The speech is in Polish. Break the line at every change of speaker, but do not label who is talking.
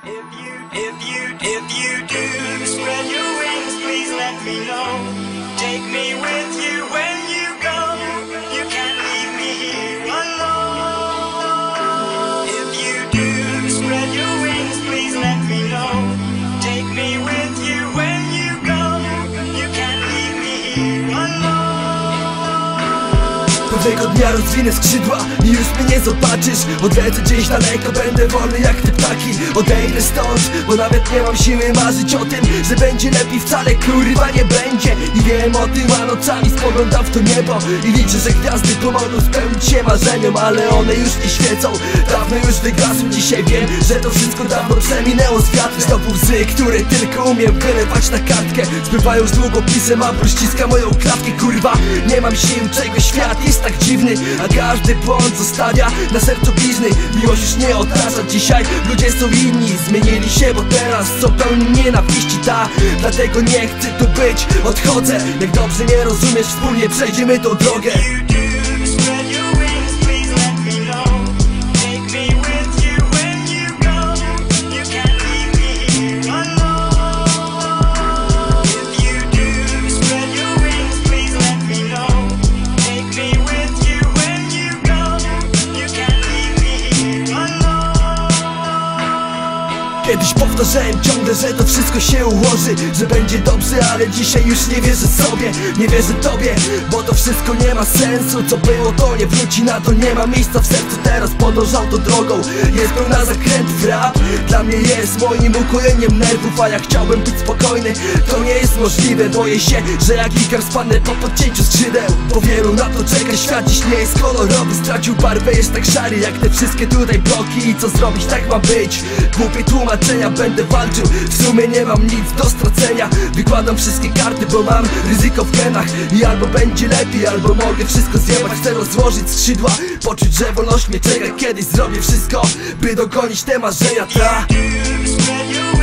If you do spread your wings, please let me know. Take me with you when you go. You can't leave me here alone. If you do spread your wings, please let me know. Take me with you when you go. You can't leave me here alone.
Pewnego dnia rozwinę skrzydła i już mnie nie zobaczysz. Odlecę gdzieś daleko, będę wolny jak te ptaki. Odejdę stąd, bo nawet nie mam siły marzyć o tym, że będzie lepiej, wcale kurwa nie będzie. I wiem o tym, a nocami spoglądam w to niebo i liczę, że gwiazdy pomogą spełnić się marzeniom. Ale one już nie świecą, dawno już wygasły. Dzisiaj wiem, że to wszystko dawno przeminęło z wiatrem. Znowu łzy, które tylko umiem wylewać na kartkę, spływają już długopisem, a ból ściska moją klatkę. Kurwa, nie mam sił, czego świat jest tak dziwny, a każdy błąd zostawia na sercu blizny. Miłość już nie odraża, dzisiaj ludzie są inni. Zmienili się, bo teraz są pełni nienawiści, dlatego nie chcę tu być, odchodzę. Jak dobrze nie rozumiesz, wspólnie przejdziemy tą drogę. Kiedyś powtarzałem ciągle, że to wszystko się ułoży, że będzie dobrze, ale dzisiaj już nie wierzę sobie, nie wierzę tobie, bo to wszystko nie ma sensu. Co było, to nie wróci, na to nie ma miejsca w sercu. Teraz podążał tą drogą, jest pełna zakrętów. Rap dla mnie jest moim ukojeniem nerwów, a ja chciałbym być spokojny, to nie jest możliwe. Boję się, że jak Ikar spadnę po podcięciu skrzydeł. Bo wielu na to czeka, świat dziś nie jest kolorowy, stracił barwę, jest tak szary jak te wszystkie tutaj bloki. I co zrobić, tak ma być, głupie tłumaczenia, będę walczył, w sumie nie mam nic do stracenia. Wykładam wszystkie karty, bo mam ryzyko w genach. I albo będzie lepiej, albo mogę wszystko zjebać. Chcę rozłożyć skrzydła, poczuć, że wolność mnie czeka. Kiedyś zrobię wszystko, by dogonić te marzenia,